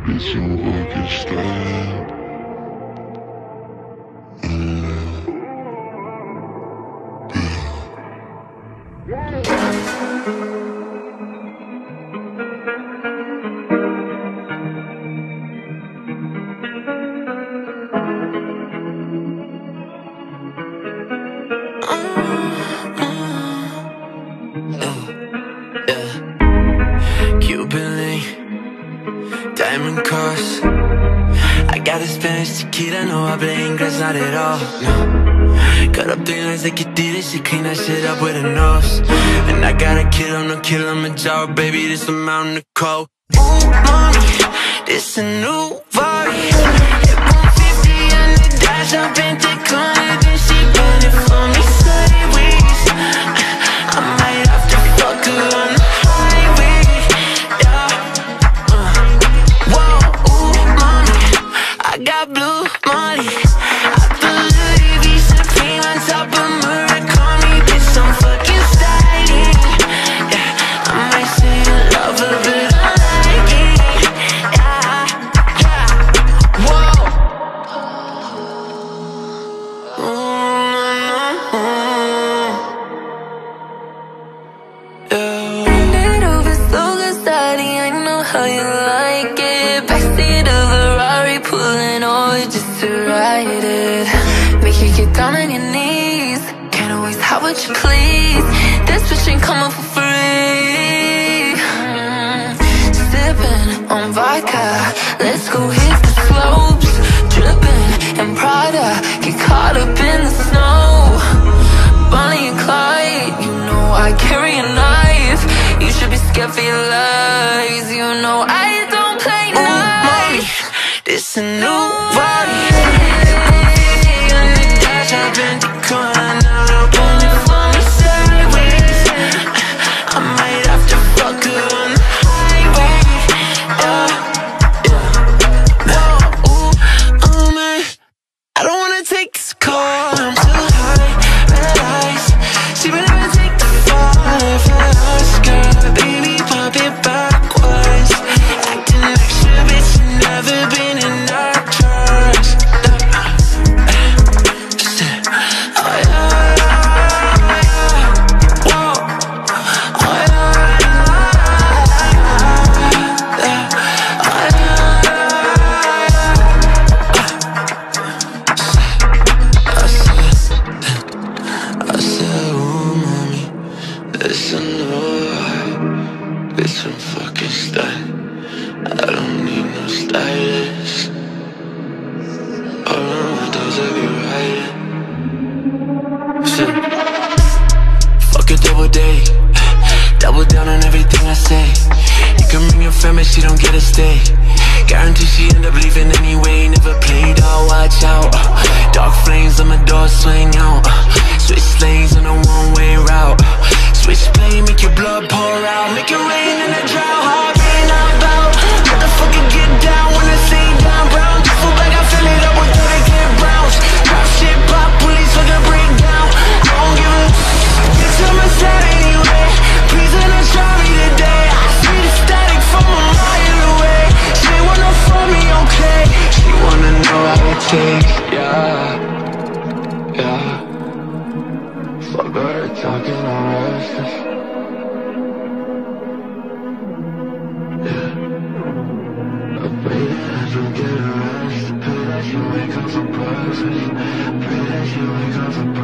It's so fucking style. Cuban link, diamond cross. I got a Spanish chiquita, no habla inglés, not at all, no. Cut up 3 lines like Adidas, she clean that shit up with her nose. And I got a killer, no Kilimanjaro, baby, this a mountain of cold. Ooh, mommy, this a new Rari. Hit 150 on the dash, I've been thick on it, then she run it for me sideways. I might have to fuck her on the highway, yeah. Whoa, ooh, mommy, I got blue money. I believe he's supreme on top of Murakami. Bitch, I'm fucking styling, yeah. I might say I love her, but I like it, yeah, yeah. Whoa, bend it over slow, good steady, I know how you like it. Backseat of a Rari, pullin over just to ride it. Make you get down on your knees, can't always have what you please. This bitch ain't coming for free. Sipping on vodka, let's go hit the slopes. Dripping in Prada, get caught up in the snow. Bonnie and Clyde, you know I carry a knife. You should be scared for your lies. You know I don't play nice. Mommy, this a new body. On the dash, I've been declining. Now I'm on it for me sideways. I might have to fuck her on the highway, yeah, yeah. Whoa, ooh, oh man, I don't wanna take this call, I'm too high, red eyes. She would never take the fall if I ask her. Baby, pop it backwards. Acting extra, bitch, you never been in our trust. Oh yeah, whoa, oh yeah, I said, ooh, mommy, listen, oh, bitch, I'm fucking style. I don't need no stylist. All of those I be riding. Shit. Fuck a double day. Double down on everything I say. You can bring your friend, but she don't get a stay. Guarantee she end up leaving anyway. Never played out, watch out. Dark flames on my door swing out. Switch lanes on a one-way route. Switch plane, make your blood pour out. Make it rain in the drought. Hard rain out about. Motherfucker get down when I say down brown. Duffel bag, I fill it up with 30 get browns. Drop shit, pop, police for the breakdown. Don't give a get to my side anyway. Please let us try me today. I see the static from a mile away. She wanna for me, okay. She wanna know how it takes, yeah, yeah. Fuck her talking on restless, yeah. I pray that you get a rest. Pray that you wake up for breakfast. Pray that you wake up for breakfast.